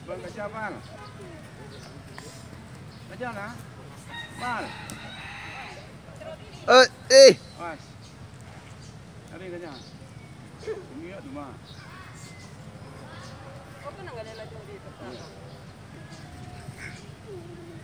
Bang kejar Bal. Kejar lah. Bal. Mas. Hari kejar. Ini ya cuma. Kau kan enggak ada lagi di tempat.